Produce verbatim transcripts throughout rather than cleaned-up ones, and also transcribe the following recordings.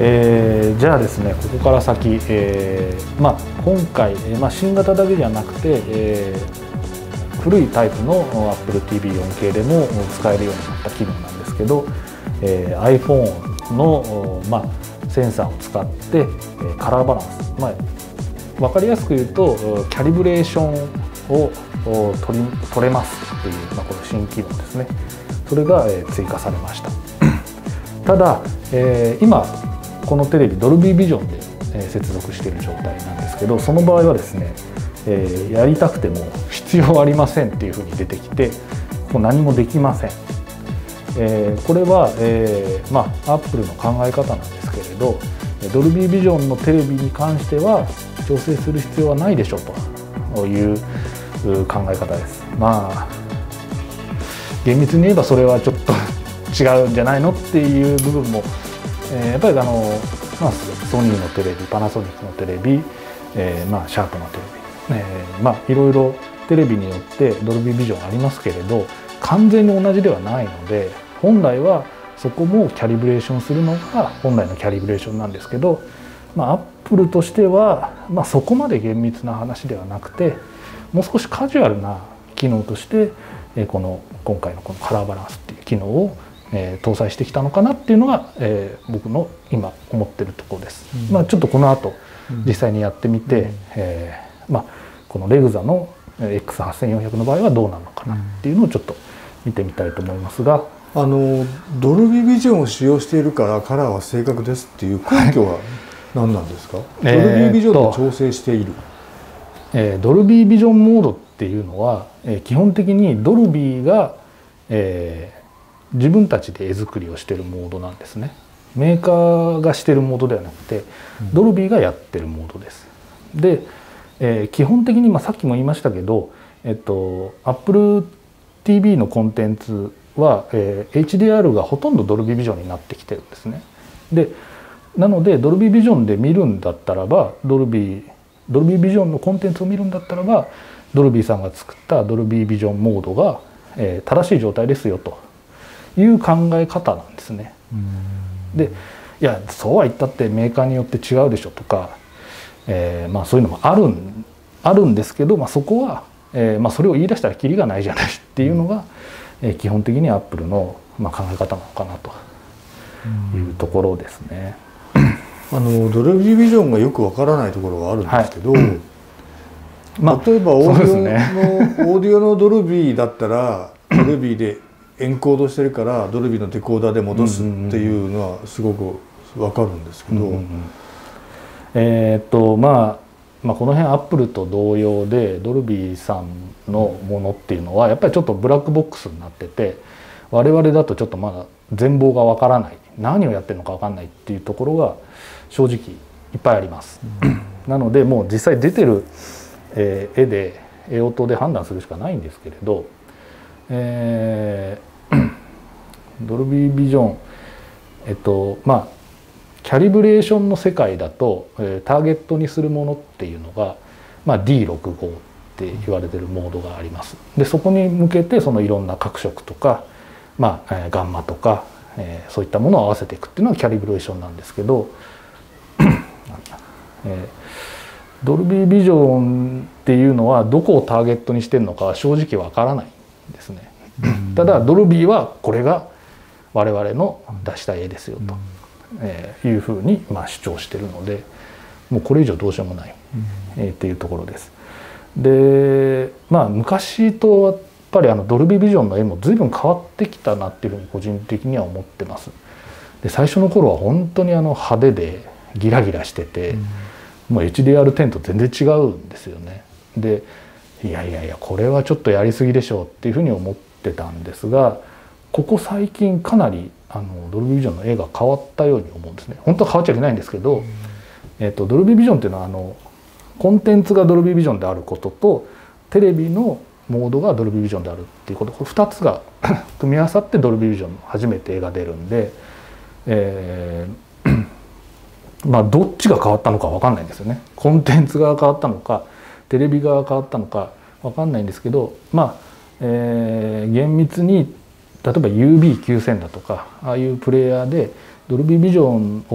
えー、じゃあですね、ここから先、えーまあ、今回、まあ、新型だけじゃなくて、えー、古いタイプの Apple ティーブイフォーケー でも使えるようになった機能なんですけど、えー、iPhone の、まあ、センサーを使ってカラーバランス、まあ、分かりやすく言うとキャリブレーションを取り取れますっていう、まあ、この新機能ですね。それが追加されました。ただ、えー、今このテレビドルビービジョンで接続している状態なんですけど、その場合はですね、えー、やりたくても必要ありませんっていうふうに出てきて、もう何もできません。えー、これは、えー、まあ Apple の考え方なんですけれど、ドルビービジョンのテレビに関しては調整する必要はないでしょうという考え方です。まあ厳密に言えばそれはちょっと違うんじゃないのっていう部分も、えー、やっぱりあの、まあ、ソニーのテレビ、パナソニックのテレビ、えー、まあシャープのテレビ、えー、まあいろいろテレビによってドルビービジョンありますけれど、完全に同じではないので、本来はそこもキャリブレーションするのが本来のキャリブレーションなんですけど、まあ、Apple としては、まあ、そこまで厳密な話ではなくて、もう少しカジュアルな機能としてこの今回のこのカラーバランスっていう機能をえー、搭載してきたのかなっていうのが、えー、僕の今思ってるところです。うん、まあちょっとこの後実際にやってみて、うん、えー、まあこのレグザの エックスはちせんよんひゃく の場合はどうなのかなっていうのをちょっと見てみたいと思いますが、 あのドルビービジョンを使用しているからカラーは正確ですっていう根拠は何なんですか？ドルビービジョンで調整している、 えー、ドルビービジョンモードっていうのは、えー、基本的にドルビーが、えー自分たちで絵作りをしているモードなんですね。メーカーがしているモードではなくてドルビーがやってるモードです。で、えー、基本的に、まあ、さっきも言いましたけど、えっと、Apple ティーブイ のコンテンツは、えー、エイチディーアール がほとんどドルビービジョンになってきてるんですね。でなのでドルビービジョンで見るんだったらばドルビードルビービジョンのコンテンツを見るんだったらばドルビーさんが作ったドルビービジョンモードが、えー、正しい状態ですよという考え方なんですね。でいやそうは言ったってメーカーによって違うでしょとか、えーまあ、そういうのもあるんあるんですけど、まあ、そこは、えーまあ、それを言い出したらキリがないじゃないっていうのが、えー、基本的にアップルの、まあ、考え方なのかなというところですね。 あのドルビービジョンがよくわからないところがあるんですけど、はい、まあ、例えばオーディオの、ね、オーディオのドルビーだったらドルビーでエンコードしてるからドルビーのデコーダーで戻すっていうのはすごく分かるんですけど、うんうんうん、 えー、っとまあまあこの辺アップルと同様でドルビーさんのものっていうのはやっぱりちょっとブラックボックスになってて、我々だとちょっとまだ全貌が分からない、何をやってるのか分かんないっていうところが正直いっぱいあります。うん、なのでもう実際出てる、えー、絵で絵音で判断するしかないんですけれど、えードルビービジョン、えっとまあキャリブレーションの世界だと、えー、ターゲットにするものっていうのが、まあ、ディーろくじゅうご って言われてるモードがあります。でそこに向けてそのいろんな各色とか、まあえー、ガンマとか、えー、そういったものを合わせていくっていうのがキャリブレーションなんですけど、えー、ドルビービジョンっていうのはどこをターゲットにしてるのかは正直わからないんですね。ただドルビーはこれが我々の出したい絵ですよと、えー、いうふうにまあ主張してるので、もうこれ以上どうしようもない、えー、っていうところです。でまあ昔とやっぱりあのドルビービジョンの絵も随分変わってきたなっていうふうに個人的には思ってます。で最初の頃は本当にあの派手でギラギラしてて、うん、もう エイチディーアールテン と全然違うんですよね。でいやいやいやこれはちょっとやりすぎでしょうっていうふうに思ってたんですが、ここ最近かなりあのドルビービジョンの絵が変わったように思うんですね。本当は変わっちゃいけないんですけど、うん、えーと、ドルビービジョンっていうのはあのコンテンツがドルビービジョンであることとテレビのモードがドルビービジョンであるっていうこと、ふたつが組み合わさってドルビービジョンの初めて絵が出るんで、えー、まあどっちが変わったのか分かんないんですよね。コンテンツが変わったのかテレビが変わったのか分かんないんですけど、まあ、えー、厳密に例えば ユービーきゅうせん だとかああいうプレイヤーでドルビービジョンを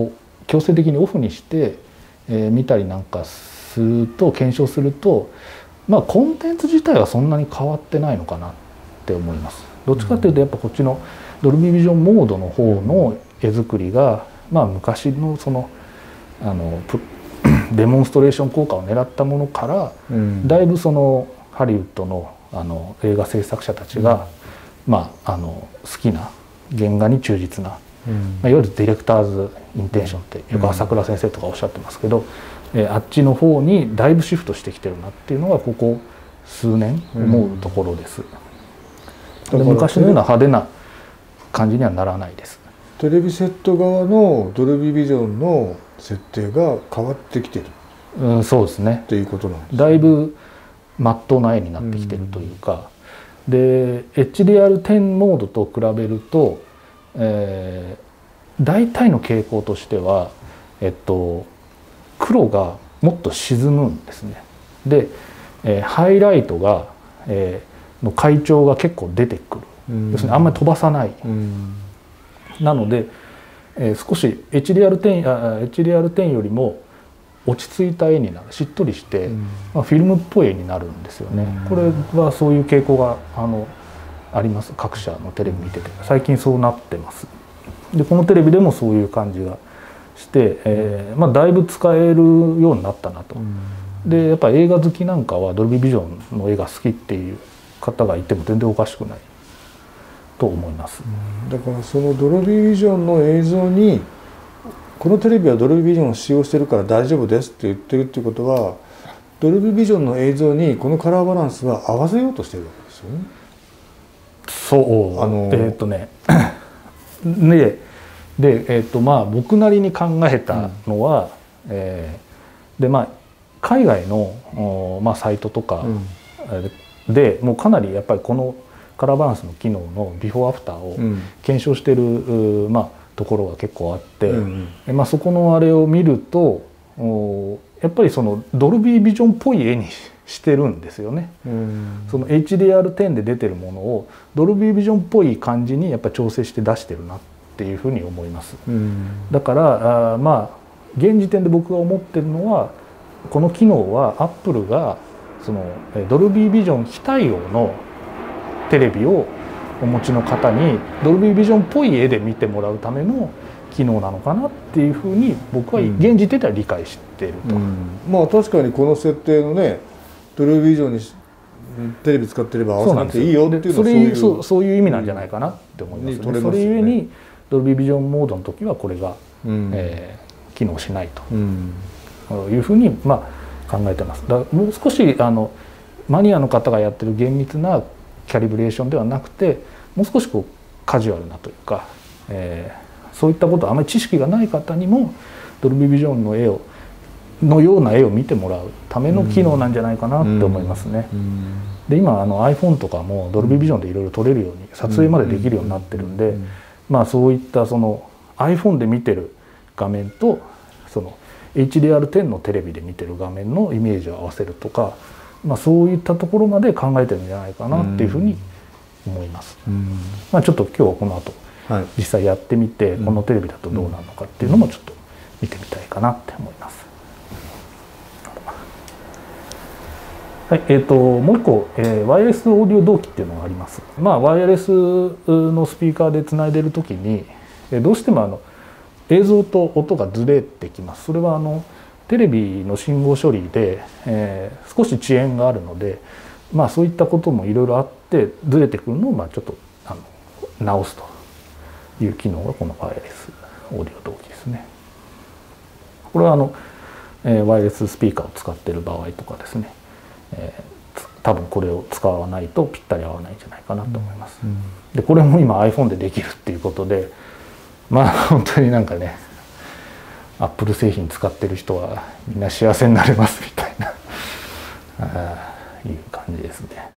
強制的にオフにして、えー、見たりなんかすると検証すると、まあコンテンツ自体はそんなに変わってないのかなって思います。どっちかというとやっぱこっちのドルビービジョンモードの方の絵作りが、まあ昔のそのあのデモンストレーション効果を狙ったものから、うん、だいぶそのハリウッドのあの映画制作者たちが、うん、まああの好きな原画に忠実な、うん、まあ、いわゆるディレクターズインテンションってよく朝倉先生とかおっしゃってますけど、うん、えあっちの方にだいぶシフトしてきてるなっていうのがここ数年思うところです。うん、で昔のような派手な感じにはならないです。 テレビセット側のドルビービジョンの設定が変わってきてる、 うん、そうですね。 っていうことなんですね。 だいぶ真っ当な絵になってきてるというか、うん、で エイチディーアールテン モードと比べると、えー、大体の傾向としては、えっと、黒がもっと沈むんですね。で、えー、ハイライトが、えー、の階調が結構出てくる、うん、要するにあんまり飛ばさない、うん、なので、えー、少し エイチディーアールテン、あ、エイチディーアールテン よりも落ち着いた絵になる、しっとりして、うん、まあ、フィルムっぽい絵になるんですよね。うん、これはそういう傾向があのあります。各社のテレビ見てて最近そうなってます。でこのテレビでもそういう感じがして、えーまあ、だいぶ使えるようになったなと。うん、でやっぱ映画好きなんかはドルビービジョンの絵が好きっていう方がいても全然おかしくないと思います。 うん、だからそのドルビービジョンの映像にこのテレビはドルビービジョンを使用してるから大丈夫ですって言ってるっていうことは、ドルビービジョンの映像にこのカラーバランスは合わせようとしてるわけですよね。 そうあのえっ、ー、とねでで、えーとまあ、僕なりに考えたのは、うん、えー、でまあ海外の、まあ、サイトとかで、うん、もうかなりやっぱりこのカラーバランスの機能のビフォーアフターを検証してる、うん、まあところが結構あって、うんうん、まあ、そこのあれを見るとやっぱりそのドルビービジョンっぽい絵にしてるんですよね。うん、その エイチディーアールテン で出てるものをドルビービジョンっぽい感じにやっぱ調整して出してるなっていうふうに思います。うん、だからあまあ現時点で僕が思ってるのはこの機能はアップルがそのドルビービジョン非対応のテレビをお持ちの方にドルビービジョンっぽい絵で見てもらうための機能なのかなっていうふうに僕は現時点では理解していると、うんうん、 まあ確かにこの設定のねドルビービジョンにテレビ使ってれば合わせなくていいよっていうのはそういうそうそういう意味なんじゃないかなって思いますね。うん、それゆえにドルビービジョンモードの時はこれが、うん、えー、機能しないというふうにまあ考えてます。だからもう少しあのマニアの方がやってる厳密なキャリブレーションではなくてもう少しこうカジュアルなというか、えー、そういったことあまり知識がない方にもドルビービジョンの絵をのような絵を見てもらうための機能なんじゃないかなって思いますね。うんうん、で今あの iPhone とかもドルビービジョンでいろいろ撮れるように撮影までできるようになってるんで、まあそういったその iPhone で見てる画面とその エイチディーアールテン のテレビで見てる画面のイメージを合わせるとか、まあ、そういったところまで考えてるんじゃないかなっていうふうに思います。うん、まあ、ちょっと今日はこの後、はい、実際やってみてこのテレビだとどうなるのかっていうのもちょっと見てみたいかなって思います。はい、えーと、もう一個、えー、ワイヤレスオーディオ同期っていうのがあります。まあ、ワイヤレスのスピーカーでつないでる時にどうしてもあの映像と音がずれてきます。それはあのテレビの信号処理で、えー、少し遅延があるので、まあ、そういったこともいろいろあってずれてくるのをまあちょっとあの直すという機能がこのワイヤレスオーディオ同期ですね。これはあの、えー、ワイヤレススピーカーを使っている場合とかですね、えー、多分これを使わないとぴったり合わないんじゃないかなと思います。うん、でこれも今 iPhone でできるっていうことで、まあ本当になんかねアップル製品使ってる人はみんな幸せになれますみたいなあいう感じですね。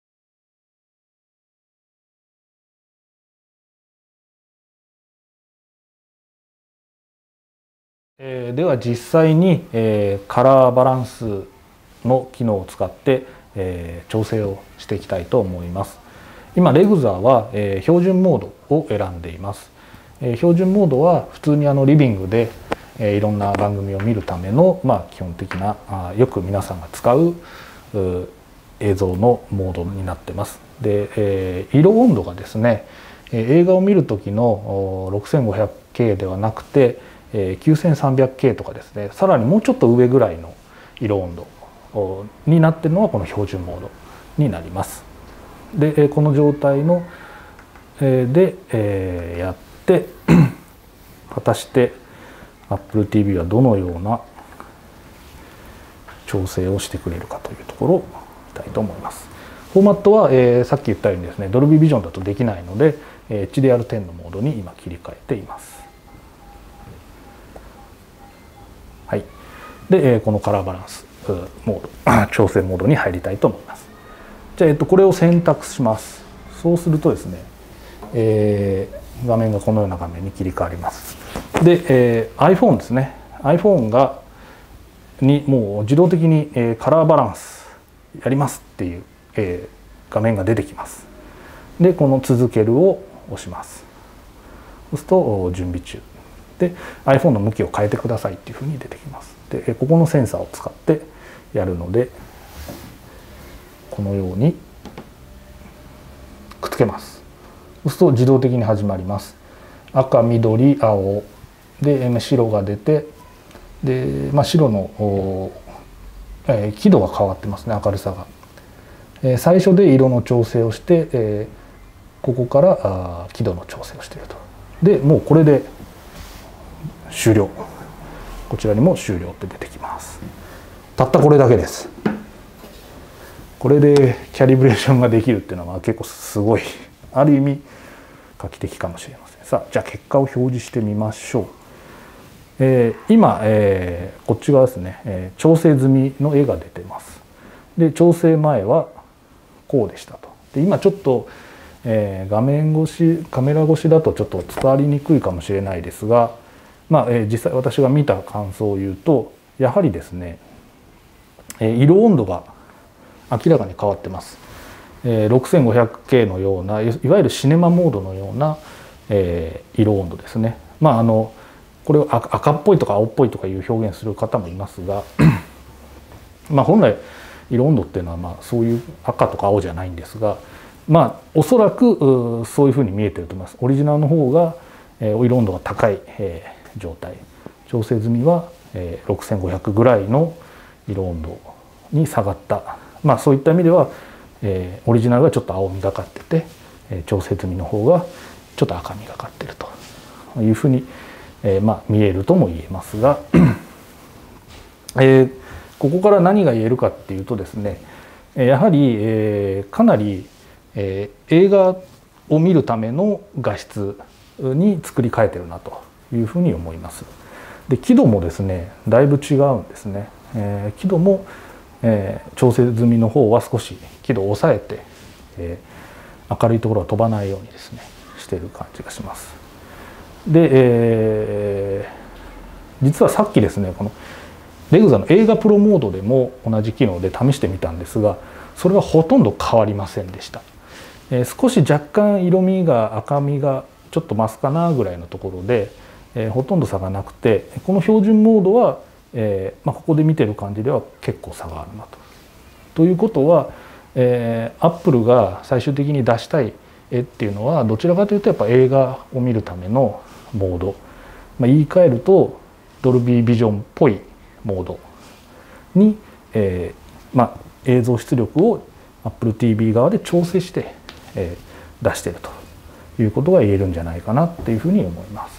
えー、では実際に、えー、カラーバランスの機能を使って、えー、調整をしていきたいと思います。今レグザーは、えー、標準モードを選んでいます。えー、標準モードは普通にあのリビングで、 えー、いろんな番組を見るための、まあ、基本的なあよく皆さんが使う映像のモードになってます。で、えー、色温度がですね、映画を見る時の ろくせんごひゃくケー ではなくて きゅうせんさんびゃくケー とかですね、さらにもうちょっと上ぐらいの色温度になっているのがこの標準モードになります。でこの状態のでやって果たして Apple ティーブイ はどのような調整をしてくれるかというところを見たいと思います。フォーマットは、えー、さっき言ったようにですね、ドルビービジョンだとできないので、エイチディーアールテン のモードに今切り替えています。はい。で、えー、このカラーバランスモード、調整モードに入りたいと思います。じゃあ、えっと、これを選択します。そうするとですね、えー、画面がこのような画面に切り替わります。で、えー、iPhone ですね。iPhone がにもう自動的に、えー、カラーバランスやりますっていう、えー、画面が出てきます。で、この続けるを押します。そうすると準備中で iPhone の向きを変えてくださいっていうふうに出てきます。で、ここのセンサーを使ってやるので、このようにくっつけます。そうすると自動的に始まります。赤、緑、青で白が出て、で、まあ、白の、えー、輝度が変わってますね、明るさが。えー、最初で色の調整をして、えー、ここからあ輝度の調整をしていると。でもうこれで終了。こちらにも終了って出てきます。たったこれだけです。これでキャリブレーションができるっていうのは結構すごい、ある意味画期的かもしれません。さあ、じゃあ結果を表示してみましょう。えー、今、えー、こっち側ですね、えー、調整済みの絵が出てます。で、調整前はこうでしたと。で、今ちょっと、えー、画面越し、カメラ越しだとちょっと伝わりにくいかもしれないですが、まあ、えー、実際私が見た感想を言うと、やはりですね、えー、色温度が明らかに変わってます。えー、ろくせんごひゃくケー のような、いわゆるシネマモードのような、えー、色温度ですね。まあ、あのこれを赤っぽいとか青っぽいとかいう表現する方もいますがまあ本来色温度っていうのはまあそういう赤とか青じゃないんですが、まあおそらくそういうふうに見えてると思います。オリジナルの方が色温度が高い状態、調整済みはろくせんごひゃくぐらいの色温度に下がった、まあそういった意味ではオリジナルがちょっと青みがかってて、調整済みの方がちょっと赤みがかってるというふうにえー、まあ見えるとも言えますが、えー、ここから何が言えるかっていうとですね、やはり、えー、かなり、えー、映画を見るための画質に作り変えてるなというふうに思います。で、輝度もですねだいぶ違うんですね。えー、輝度も、えー、調整済みの方は少し輝度を抑えて、えー、明るいところは飛ばないようにですねしている感じがします。で、えー、実はさっきですねこのレグザの映画プロモードでも同じ機能で試してみたんですが、それはほとんど変わりませんでした。えー、少し若干色味が赤みがちょっと増すかなぐらいのところで、えー、ほとんど差がなくて、この標準モードは、えーまあ、ここで見てる感じでは結構差があるなと。ということは、えー、アップルが最終的に出したい絵っていうのはどちらかというとやっぱ映画を見るためのモード、まあ、言い換えるとドルビービジョンっぽいモードに、えーまあ、映像出力を Apple ティーブイ 側で調整して、えー、出しているということが言えるんじゃないかなっていうふうに思います。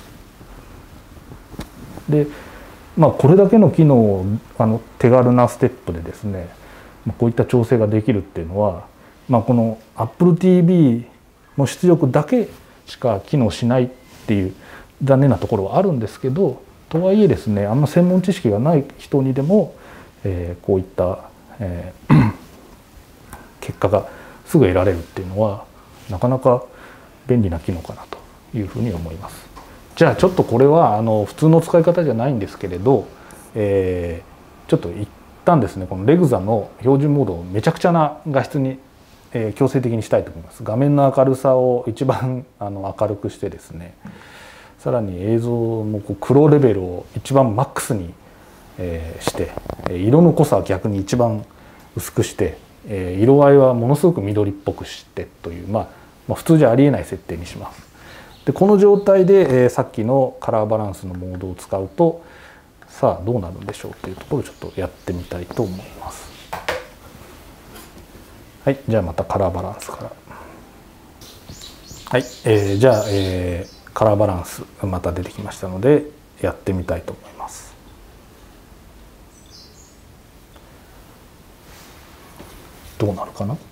で、まあ、これだけの機能をあの手軽なステップでですねこういった調整ができるっていうのは、まあ、この Apple ティーブイ の出力だけしか機能しないっていう残念なところはあるんですけど、とはいえですねあんま専門知識がない人にでも、えー、こういった、えー、結果がすぐ得られるっていうのはなかなか便利な機能かなというふうに思います。じゃあちょっとこれはあの普通の使い方じゃないんですけれど、えー、ちょっと一旦ですねこのレグザの標準モードをめちゃくちゃな画質に、えー、強制的にしたいと思います。画面の明るさを一番あの明るくしてですね、 さらに映像もこう黒レベルを一番マックスに、えー、して色の濃さは逆に一番薄くして、えー、色合いはものすごく緑っぽくしてという、まあ、まあ普通じゃありえない設定にします。でこの状態で、えー、さっきのカラーバランスのモードを使うとさあどうなるんでしょうというところをちょっとやってみたいと思います。はい、じゃあまたカラーバランスから。はい、えー、じゃあ、えー、カラーバランスまた出てきましたのでやってみたいと思います。どうなるかな。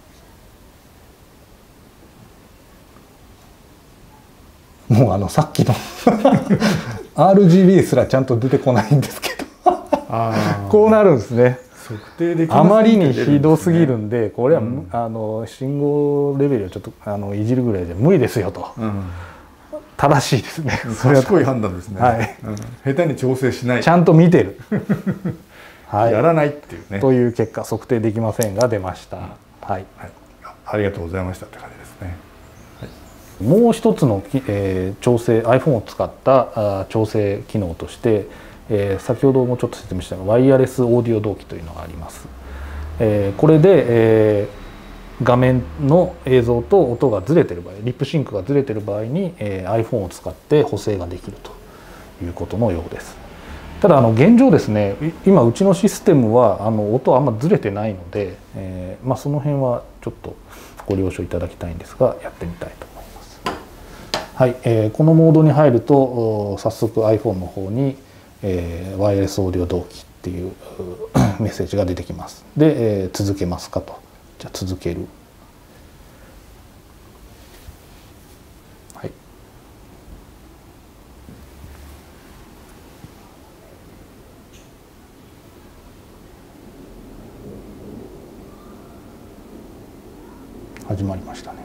もうあのさっきのアールジービー すらちゃんと出てこないんですけどあこうなるんですね。 測定できあまりにひどすぎるんでこれは、うん、あの信号レベルをちょっとあのいじるぐらいじゃ無理ですよと、うん、正しいですね。 賢い判断ですね、 はい、 うん、下手に調整しない、 ちゃんと見てるはい、やらないっていうねという結果測定できませんが出ました、うん、はい、はい、 ありがとうございましたって感じですね。 もう一つの、えー、調整 iPhone を使ったあ調整機能として、えー、先ほどもちょっと説明したワイヤレスオーディオ同期というのがあります。えー、これで、えー、画面の映像と音がずれてる場合リップシンクがずれてる場合に、えー、iPhone を使って補正ができるということのようです。ただあの現状ですね今うちのシステムはあの音あんまずれてないので、えーまあ、その辺はちょっとご了承いただきたいんですがやってみたいと思います。はい、えー、このモードに入ると早速 iPhone の方に、えー、ワイヤレスオーディオ同期っていうメッセージが出てきます。で、えー、続けますかと。じゃあ続ける。はい。始まりましたね。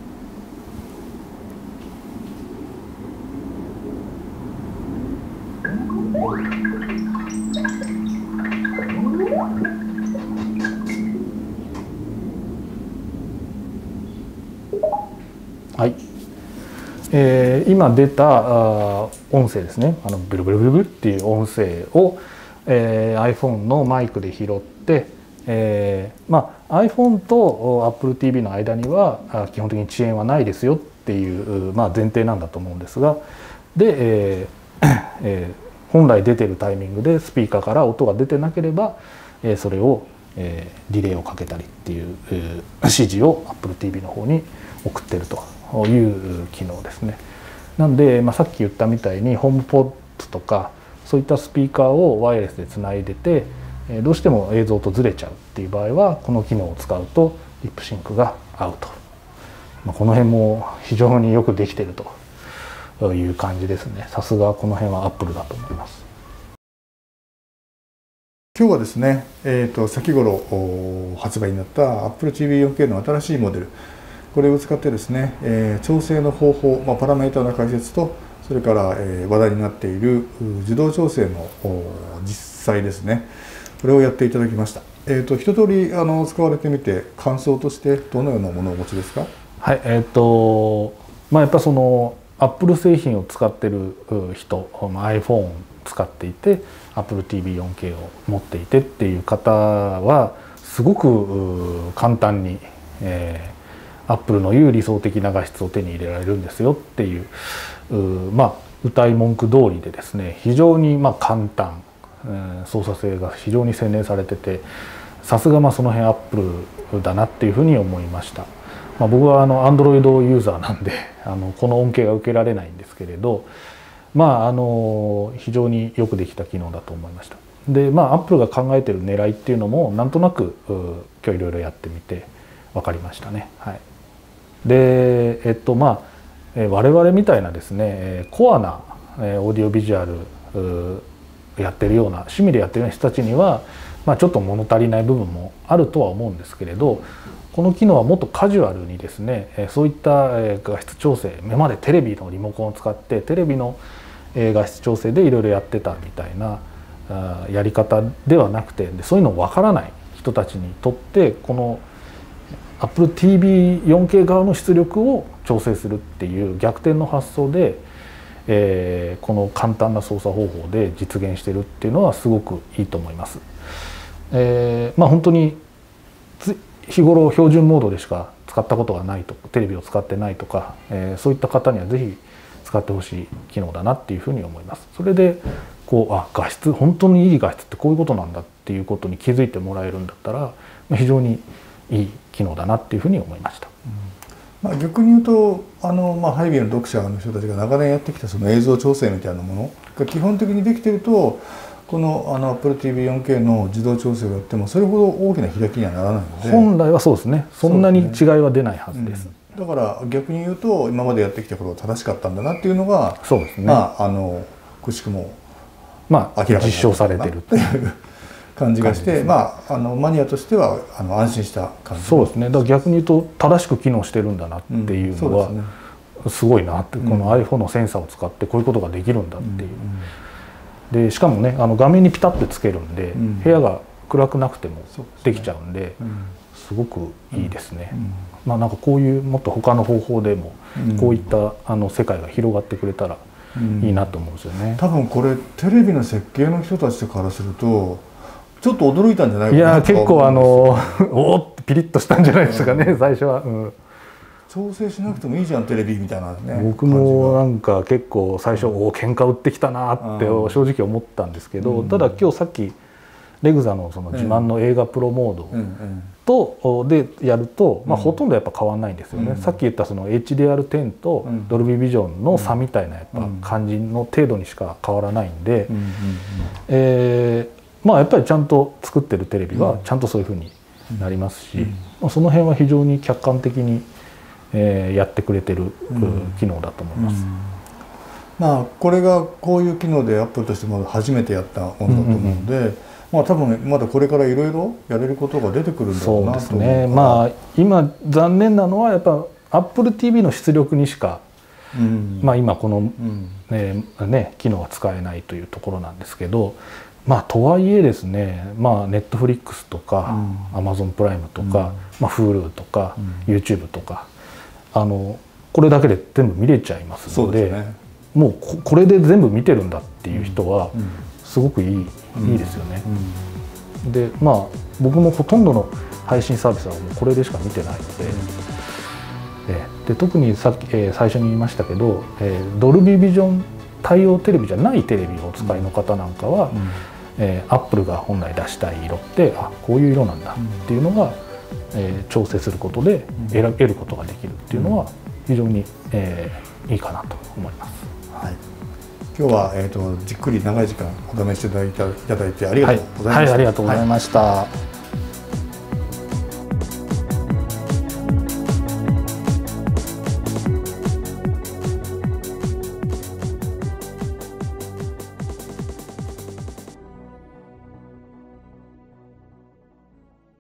はい、えー、今出たあ音声ですねあのブルブルブルブルっていう音声を、えー、iPhone のマイクで拾って、えーまあ、iPhone と Apple ティーブイ の間には基本的に遅延はないですよっていう、まあ、前提なんだと思うんですがで、えーえー、本来出てるタイミングでスピーカーから音が出てなければ、えー、それを、えー、リレーをかけたりっていう、えー、指示を Apple ティーブイ の方に送ってるという機能ですね。なんで、まあ、さっき言ったみたいにホームポットとかそういったスピーカーをワイヤレスでつないでてどうしても映像とずれちゃうっていう場合はこの機能を使うとリップシンクが合うと、まあ、この辺も非常によくできてるという感じですね。さすがこの辺は Apple だと思います。 今日はですね、えー、と先頃発売になった Apple ティーブイフォーケー の新しいモデルこれを使ってですね、えー、調整の方法、まあ、パラメータの解説とそれから、えー、話題になっている自動調整の実際ですねこれをやっていただきました。えー、と一通りあの使われてみて感想としてどのようなものをお持ちですか？ はい、えっ、ー、とまあやっぱその Apple 製品を使ってる人 iPhone を使っていて Apple ティーブイフォーケー を持っていてっていう方はすごく簡単に、えーアップルの言う理想的な画質を手に入れられるんですよっていう、うまあ謳い文句通りでですね非常にまあ簡単、えー、操作性が非常に洗練されててさすがまあその辺アップルだなっていうふうに思いました。まあ、僕はあの Android ユーザーなんであのこの恩恵が受けられないんですけれどまああの非常によくできた機能だと思いました。でまあアップルが考えてる狙いっていうのもなんとなく今日いろいろやってみて分かりましたね。はい。でえっとまあ我々みたいなですねコアなオーディオビジュアルやってるような趣味でやってるような人たちには、まあ、ちょっと物足りない部分もあるとは思うんですけれどこの機能はもっとカジュアルにですねそういった画質調整今までテレビのリモコンを使ってテレビの画質調整でいろいろやってたみたいなやり方ではなくてそういうの分からない人たちにとってこのApple ティーブイフォーケー 側の出力を調整するっていう逆転の発想で、 えー、この簡単な操作方法で実現してるっていうのはすごくいいと思います。えー、まあ本当に日頃標準モードでしか使ったことがないとテレビを使ってないとか、えー、そういった方には是非使ってほしい機能だなっていうふうに思います。それでこうあ画質本当にいい画質ってこういうことなんだっていうことに気づいてもらえるんだったら非常にいい機能だなっていうふうに思いました。 うん、まあ、逆に言うとあの、まあ、ハイビーの読者の人たちが長年やってきたその映像調整みたいなものが基本的にできてるとこのあの Apple ティーブイフォーケー の自動調整をやってもそれほど大きな開きにはならないので本来はそうですねそんなに違いは出ないはずです。 うん、だから逆に言うと今までやってきたことが正しかったんだなっていうのがそうですね、 まああのくしくもまあ実証されてるという感じがして、ね、まああのマニアとしてはあの安心した感じ。 そうですね。だから逆に言うと正しく機能してるんだなっていうのは、うん、すごいなって、うん、この iPhone のセンサーを使ってこういうことができるんだっていう。うん、でしかもねあの画面にピタッてつけるんで、うん、部屋が暗くなくてもできちゃうんで、うん、すごくいいですね。うん、まあなんかこういうもっと他の方法でもこういったあの世界が広がってくれたらいいなと思うんですよね。うん、 多分これテレビの設計の人たちからするとちょっと驚いたんじゃないかな。 いや結構あのおおってピリッとしたんじゃないですかね、うん、最初は、うん、 調整しなくてもいいじゃんテレビみたいなね。 僕もなんか結構最初、うん、お喧嘩売ってきたなって正直思ったんですけど、うん、ただ今日さっきレグザのその自慢の映画プロモードとでやると、まあ、ほとんどやっぱ変わんないんですよね。うん、さっき言ったその エイチディーアールテン とドルビービジョンの差みたいなやっぱ感じの程度にしか変わらないんで、えーまあやっぱりちゃんと作ってるテレビはちゃんとそういうふうになりますし、うん、その辺は非常に客観的に、えー、やってくれてる、うん、機能だと思います。うん、 まあこれがこういう機能でアップルとしても初めてやったものだと思うので、うんうん、まあ多分まだこれからいろいろやれることが出てくるんだろうなと思うから。そうですね。まあ今残念なのはやっぱ Apple ティーブイ の出力にしか、うん、まあ今この、うんねね、機能が使えないというところなんですけど。まあとはいえですね、まあ、ネットフリックスとか、うん、アマゾンプライムとか、うん、まあ、Hulu とか、うん、YouTube とかあのこれだけで全部見れちゃいますの で, で、ね、もう こ, これで全部見てるんだっていう人はすごくいい、うん、いいですよね。うん、でまあ僕もほとんどの配信サービスはもうこれでしか見てないので、うん、で特にさっき、えー、最初に言いましたけど、えー、ドルビービジョン対応テレビじゃないテレビをお使いの方なんかは、うんえー、アップルが本来出したい色ってあこういう色なんだっていうのが、えー、調整することで選べることができるっていうのは非常に、えー、いいかなと思います。 はい、今日は、えーと、じっくり長い時間お試しいただいてありがとうございました。 はい、はい、ありがとうございました。はい。